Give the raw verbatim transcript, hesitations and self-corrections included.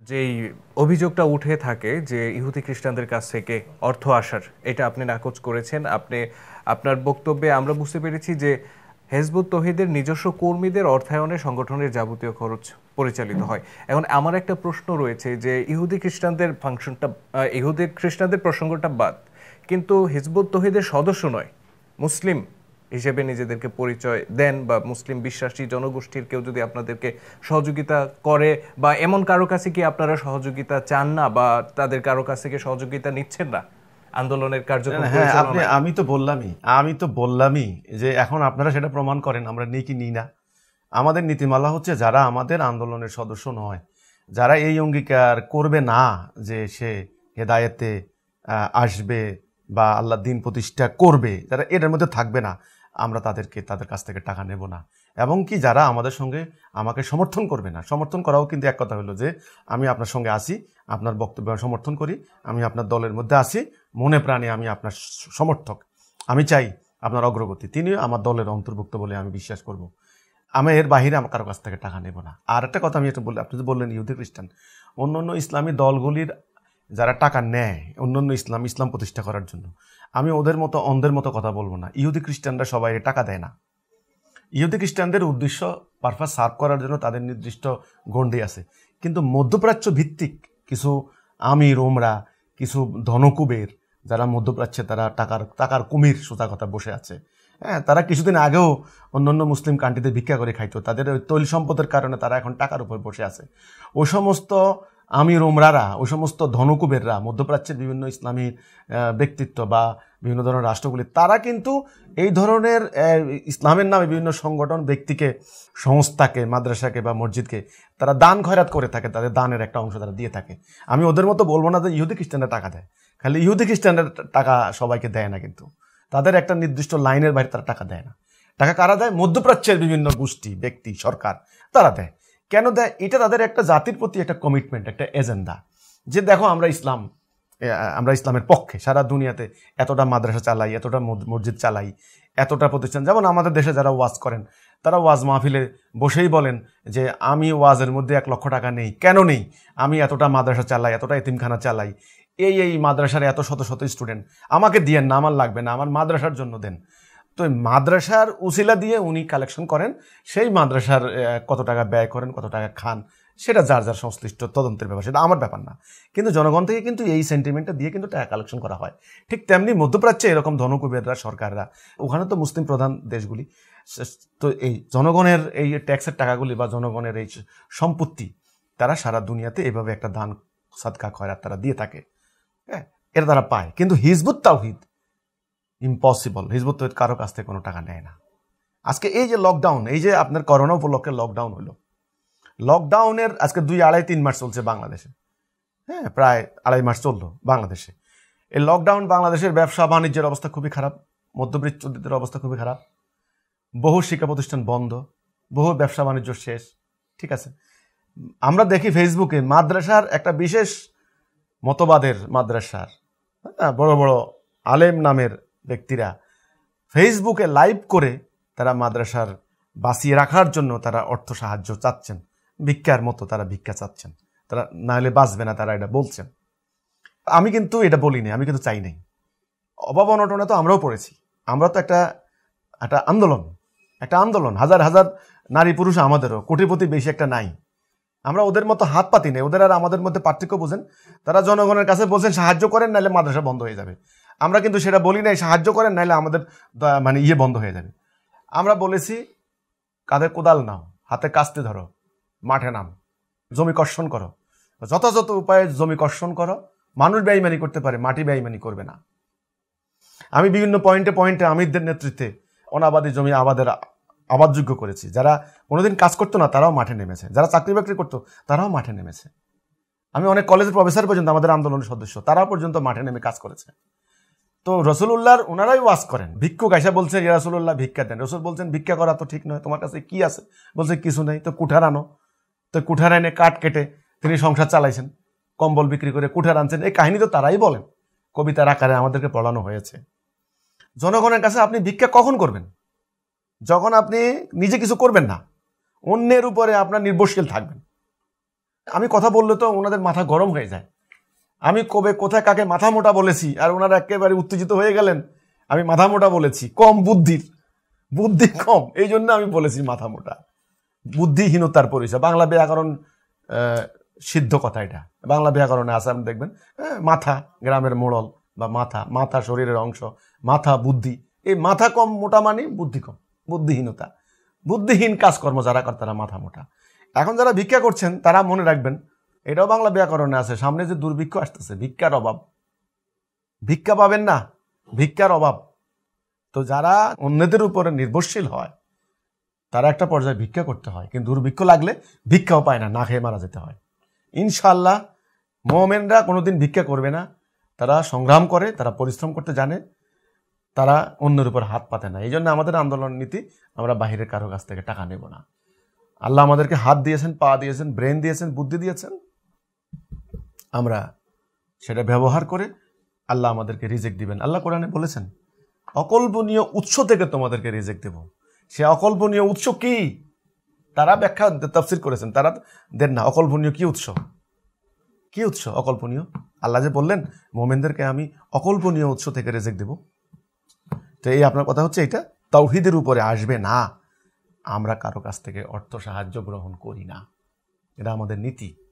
যেই অভিযোগটা উঠে থাকে যে ইহুদি খ্রিস্টানদের কাছ থেকে অর্থ আসার, এটা আপনি নাকচ করেছেন। আপনি আপনার বক্তব্যে আমরা বুঝতে পেরেছি যে হেজবুত তৌহিদের নিজস্ব কর্মীদের অর্থায়নে সংগঠনের যাবতীয় খরচ পরিচালিত হয়। এখন আমার একটা প্রশ্ন রয়েছে যে ইহুদি খ্রিস্টানদের ফাংশনটা, ইহুদি খ্রিস্টানদের প্রসঙ্গটা বাদ, কিন্তু হিজবুত তৌহিদের সদস্য নয়, মুসলিম হিসেবে নিজেদেরকে পরিচয় দেন বা মুসলিম বিশ্বাসী জনগোষ্ঠীর কেউ যদি আপনাদেরকে সহযোগিতা করে বা এমন কারো কাছে কি আপনারা সহযোগিতা চান না বা তাদের কারো কাছ থেকে সহযোগিতা নিচ্ছেন না আন্দোলনের কার্যক্রম হ্যাঁ, আপনি পরিচালনায়? আমি তো বললামই আমি তো বললামই যে এখন আপনারা সেটা প্রমাণ করেন আমরা নিই কি নিই না। আমাদের নীতিমালা হচ্ছে যারা আমাদের আন্দোলনের সদস্য নয়, যারা এই অঙ্গীকার করবে না যে সে হেদায়েতে আসবে বা আল্লাহ দিন প্রতিষ্ঠা করবে, যারা এটার মধ্যে থাকবে না, আমরা তাদেরকে তাদের কাছ থেকে টাকা নেব না। এবং কি যারা আমাদের সঙ্গে আমাকে সমর্থন করবে না, সমর্থন করাও কিন্তু এক কথা হলো যে আমি আপনার সঙ্গে আসি, আপনার বক্তব্য সমর্থন করি, আমি আপনার দলের মধ্যে আসি, মনে প্রাণে আমি আপনার সমর্থক, আমি চাই আপনার অগ্রগতি, তিনিও আমার দলের অন্তর্ভুক্ত বলে আমি বিশ্বাস করব। আমি এর বাহিরে আমার কারো কাছ থেকে টাকা নেব না। আর একটা কথা আমি এটা বলি, আপনি তো বললেন ইহুদি খ্রিস্টান, অন্য অন্য ইসলামী দলগুলির যারা টাকা নেয় অন্য অন্য ইসলাম ইসলাম প্রতিষ্ঠা করার জন্য, আমি ওদের মতো অন্ধের মতো কথা বলবো না। ইহুদি খ্রিস্টানরা সবাই টাকা দেয় না। ইহুদি খ্রিস্টানদের উদ্দেশ্য পারপাস সার্ভ করার জন্য তাদের নির্দিষ্ট গণ্ডি আছে, কিন্তু মধ্যপ্রাচ্য ভিত্তিক কিছু আমির ওমরা, কিছু ধনকুবের যারা মধ্যপ্রাচ্যে তারা টাকার টাকার কুমির সোজা কথা বসে আছে, হ্যাঁ, তারা কিছুদিন আগেও অন্যান্য মুসলিম কান্ট্রিতে ভিক্ষা করে খাইতো, তাদের ওই তৈল সম্পদের কারণে তারা এখন টাকার উপর বসে আছে। ওই সমস্ত আমির ওমরারা, ওই সমস্ত ধনকুবেররা, মধ্যপ্রাচ্যের বিভিন্ন ইসলামী ব্যক্তিত্ব বা বিভিন্ন ধরনের রাষ্ট্রগুলি, তারা কিন্তু এই ধরনের ইসলামের নামে বিভিন্ন সংগঠন, ব্যক্তিকে, সংস্থাকে, মাদ্রাসাকে বা মসজিদকে তারা দান খয়রাত করে থাকে, তাদের দানের একটা অংশ তারা দিয়ে থাকে। আমি ওদের মতো বলবো না যে ইহুদি খ্রিস্টানরা টাকা দেয়, খালি ইহুদি খ্রিস্টানরা টাকা সবাইকে দেয় না, কিন্তু তাদের একটা নির্দিষ্ট লাইনের বাইরে তারা টাকা দেয় না। টাকা কারা দেয়? মধ্যপ্রাচ্যের বিভিন্ন গোষ্ঠী, ব্যক্তি, সরকার, তারা দেয়। কেন দেয়? এটা তাদের একটা জাতির প্রতি একটা কমিটমেন্ট, একটা এজেন্ডা, যে দেখো আমরা ইসলাম, আমরা ইসলামের পক্ষে, সারা দুনিয়াতে এতটা মাদ্রাসা চালাই, এতটা মসজিদ চালাই, এতটা প্রতিষ্ঠান। যেমন আমাদের দেশে যারা ওয়াজ করেন, তারা ওয়াজ মাহফিলে বসেই বলেন যে আমি ওয়াজের মধ্যে এক লক্ষ টাকা নেই, কেন নেই? আমি এতটা মাদ্রাসা চালাই, এতটা এতিমখানা চালাই, এই এই মাদ্রাসার এত শত শত স্টুডেন্ট, আমাকে দিয়েন না, আমার লাগবে না, আমার মাদ্রাসার জন্য দেন। তো মাদ্রাসার উসিলা দিয়ে উনি কালেকশন করেন, সেই মাদ্রাসার কত টাকা ব্যয় করেন, কত টাকা খান, সেটা যার যার সংশ্লিষ্ট তদন্তের ব্যাপার, সেটা আমার ব্যাপার না। কিন্তু জনগণ থেকে কিন্তু এই সেন্টিমেন্টটা দিয়ে কিন্তু টাকা কালেকশন করা হয়। ঠিক তেমনি মধ্যপ্রাচ্যে এরকম ধনকুবেররা, সরকাররা, ওখানে তো মুসলিম প্রধান দেশগুলি, তো এই জনগণের এই ট্যাক্সের টাকাগুলি বা জনগণের এই সম্পত্তি তারা সারা দুনিয়াতে এভাবে একটা দান সাদকা খয়রাত তারা দিয়ে থাকে, হ্যাঁ, এটা তারা পায়। কিন্তু হিজবুত তাওহীদ ইম্পসিবল, হিজবুত তাওহীদ কারো কাছ থেকে কোনো টাকা নেয় না। আজকে এই যে লকডাউন, এই যে আপনার করোনা উপলক্ষে লকডাউন হলো, লকডাউনের আজকে দুই আড়াই তিন মাস চলছে বাংলাদেশে, হ্যাঁ, প্রায় আড়াই মাস চললো বাংলাদেশে। এই লকডাউন বাংলাদেশের ব্যবসা বাণিজ্যের অবস্থা খুবই খারাপ, মধ্যবিত্তদের অবস্থা খুবই খারাপ, বহু শিক্ষা প্রতিষ্ঠান বন্ধ, বহু ব্যবসা বাণিজ্য শেষ, ঠিক আছে। আমরা দেখি ফেসবুকে মাদ্রাসার একটা বিশেষ মতবাদের মাদ্রাসার বড় বড় আলেম নামের ব্যক্তিরা ফেসবুকে লাইভ করে তারা মাদ্রাসার বাঁচিয়ে রাখার জন্য তারা অর্থ সাহায্য চাচ্ছেন, ভিক্ষার মতো তারা ভিক্ষা চাচ্ছেন, তারা না হলে বাঁচবে না, তারা এটা বলছেন। আমি কিন্তু এটা বলিনি, আমি কিন্তু চাই নাই। অভাব অনটনে তো আমরাও পড়েছি, আমরা তো একটা একটা আন্দোলন, একটা আন্দোলন, হাজার হাজার নারী পুরুষ আমাদেরও, কোটিপতি বেশি একটা নাই। আমরা ওদের মতো হাত পাতি নেই, ওদের আর আমাদের মধ্যে পার্থক্য বোঝেন। তারা জনগণের কাছে বলছেন সাহায্য করেন, নাহলে মাদ্রাসা বন্ধ হয়ে যাবে। আমরা কিন্তু সেটা বলি নাই, সাহায্য করেন নাহলে আমাদের মানে ইয়ে বন্ধ হয়ে যাবে। আমরা বলেছি কাঁধে কোদাল নাও, হাতে কাস্তে ধরো, মাঠে নাম, জমি কর্ষণ করো, যথাযথ উপায়ে জমি কর্ষণ করো। মানুষ বেঈমানি করতে পারে, মাটি বেঈমানি করবে না। আমি বিভিন্ন পয়েন্টে পয়েন্টে আমিরদের নেতৃত্বে অনাবাদী জমি আবাদের আবাদযোগ্য করেছি। যারা কোনোদিন কাজ করতো না তারাও মাঠে নেমেছে, যারা চাকরি বাকরি করতো তারাও মাঠে নেমেছে। আমি অনেক কলেজের প্রফেসর পর্যন্ত, আমাদের আন্দোলনের সদস্য, তারাও পর্যন্ত মাঠে নেমে কাজ করেছে। তো রসুলুল্লাহর ওনারাই ওয়াজ করেন, ভিক্ষুক আইসা বলছেন ইয়া রাসূলুল্লাহ ভিক্ষা দেন। রসুল বলছেন ভিক্ষা করা তো ঠিক নয়, তোমার কাছে কি আছে? বলছে কিছু নেই। তো কুঠার আনো। তো কুঠার এনে কাঠ কেটে তিনি সংসার চালাইছেন, কম্বল বিক্রি করে কুঠার আনছেন। এই কাহিনী তো তারাই বলেন, কবিতার আকারে আমাদেরকে পড়ানো হয়েছে। জনগণের কাছে আপনি ভিক্ষা কখন করবেন? যখন আপনি নিজে কিছু করবেন না, অন্যের উপরে আপনার নির্ভরশীল থাকবেন। আমি কথা বললে তো ওনাদের মাথা গরম হয়ে যায়। আমি কবে কোথায় কাকে মাথা মোটা বলেছি আর ওনারা একেবারে উত্তেজিত হয়ে গেলেন, আমি মাথা মোটা বলেছি, কম বুদ্ধির, বুদ্ধি কম, এই জন্য আমি বলেছি মাথা মোটা, বুদ্ধিহীনতার পরিচয়। বাংলা ব্যাকরণ সিদ্ধ কথা এটা, বাংলা ব্যাকরণে আছে, আপনি দেখবেন মাথা গ্রামের মোড়ল বা মাথা, মাথা শরীরের অংশ, মাথা বুদ্ধি, এই মাথা কম মোটা মানে বুদ্ধি কম, বুদ্ধিহীনতা, বুদ্ধিহীন কাজকর্ম যারা করে তারা মাথা মোটা। এখন যারা ভিক্ষা করছেন তারা মনে রাখবেন, এটাও বাংলা ব্যাকরণে আছে, সামনে যে দুর্ভিক্ষ আসতেছে, ভিক্ষার অভাব, ভিক্ষা পাবেন না, ভিক্ষার অভাব। তো যারা অন্যদের উপরে নির্ভরশীল হয় তারা একটা পর্যায়ে ভিক্ষা করতে হয়, কিন্তু দুর্ভিক্ষ লাগলে ভিক্ষাও পায় না, না খেয়ে মারা যেতে হয়। ইনশাআল্লাহ মুমিনরা কোনোদিন ভিক্ষা করবে না, তারা সংগ্রাম করে, তারা পরিশ্রম করতে জানে, তারা অন্যের উপর হাত পাতে না। এই জন্য আমাদের আন্দোলন নীতি, আমরা বাহিরের কারো কাছ থেকে টাকা নেব না। আল্লাহ আমাদেরকে হাত দিয়েছেন, পা দিয়েছেন, ব্রেন দিয়েছেন, বুদ্ধি দিয়েছেন, আমরা সেটা ব্যবহার করে আল্লাহ আমাদেরকে রিজিক দিবেন। আল্লাহ কোরআনে বলেছেন, অকল্পনীয় উৎস থেকে তোমাদেরকে রিজিক দেব। সে অকল্পনীয় উৎস কি তারা ব্যাখ্যা তাফসীর করেছেন, তারা দেন না। অকল্পনীয় কি উৎস, কি উৎস অকল্পনীয়? আল্লাহ যে বললেন মুমিনদেরকে আমি অকল্পনীয় উৎস থেকে রিজিক দেব। তো এই আপনার কথা হচ্ছে এটা তাওহীদের উপরে আসবে না, আমরা কারো কাছ থেকে অর্থ সাহায্য গ্রহণ করি না, এটা আমাদের নীতি।